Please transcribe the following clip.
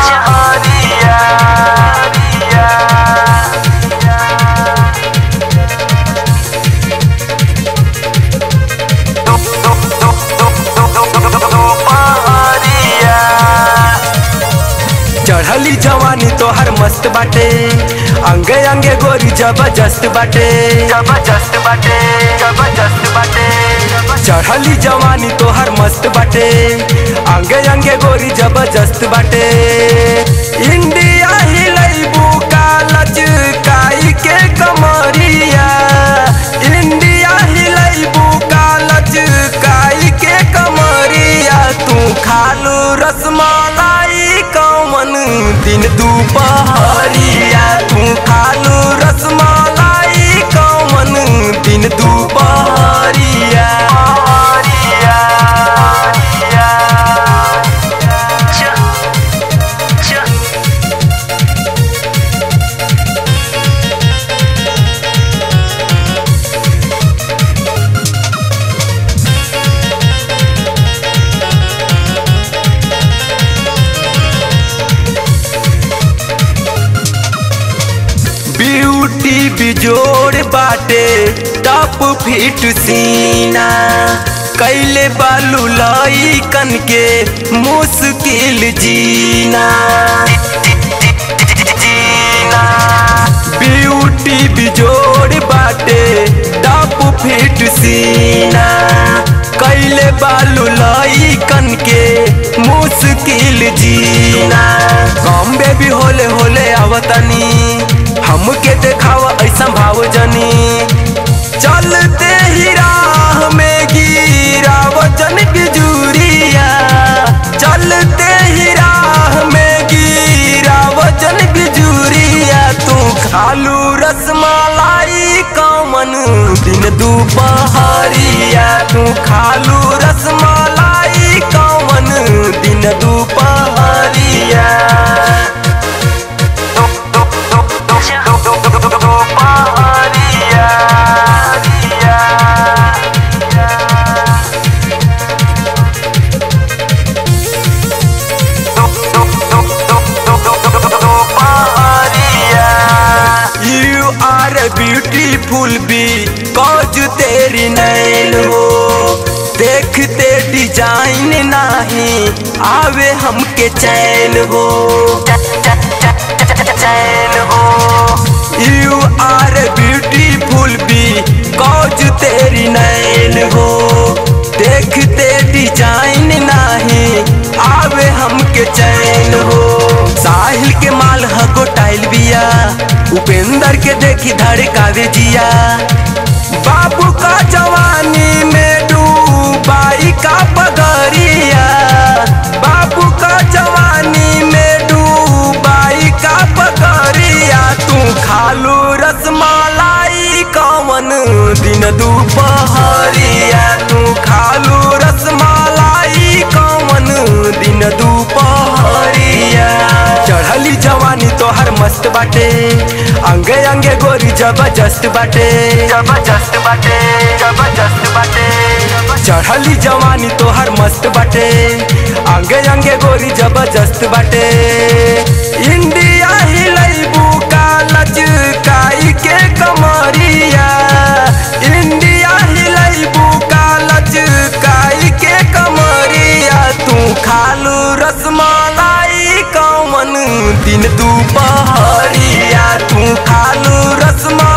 दुपहरिया चढ़ली जवानी तोहर मस्त बाटे अंगे अंगे गोरी जबरदस्त बाटे जबरदस्त बाटे जबरदस्त बाटे चढ़ली जवानी तोहर मस्त बाटे अंगे अंगे गोरी जबरदस्त बाटे इंडिया हिलैबू कालच काई के कमरिया इंडिया हिलैबू कालच काई के कमरिया तू खालू रसमलाई कौन दिन दुपहरिया तू खालू रसमलाई कौन दिन दुपहरिया ब्यूटी बिजोड़ बाटे टॉप फिट सीना कैले बालू लइकन के मुश्किल जीना ब्यूटी बिजोड़ बाटे टॉप फिट सीना कैले बालू लइकन के मुश्किल जीना कम बेबी होले होले आवतनी हमके देखावा ऐसा भाव जनी चलते ही राह में गिरा वजन बिजुरिया चलते ही राह में गिरा वजन बिजुरिया तू खालू रसमलाई कौन दिन दुपहरिया तू खालू रसमलाई कौन दिन दुपहरिया ब्यूटीफुल भी कौज तेरी नैन हो देखते डिजाइन नहीं आवे हमके चैन हो चैन हो यू आर ब्यूटीफुल भी कौज तेरी नैन हो देखते डिजाइन नहीं आवे हमके चैन हो साहिल के माल हको टाइल बिया उपेंद्र के देखी धड़कावे जिया बाबू का जवानी में डूबाई का पगरिया बाबू का जवानी में डूबाई का पगरिया तू खालू रसमलाई कौन दिन दुपहरिया तू खालू रसमलाई कौन दिन दुपहरिया चढ़ली जवानी तोहर मस्त बाटे अंगे अंगे गोरी जबरदस्त बाटे जबरदस्त बाटे जबरदस्त बाटे चढ़ली जवानी तोहर मस्त बाटे अंगे अंगे गोरी जबरदस्त बाटे इंडिया हिलैबू कालच काई के कमरिया इंडिया हिलैबू कालच काई के कमरिया तू खालू रसमलाई कौन दिन दुपहरिया तू खालू रसमलाई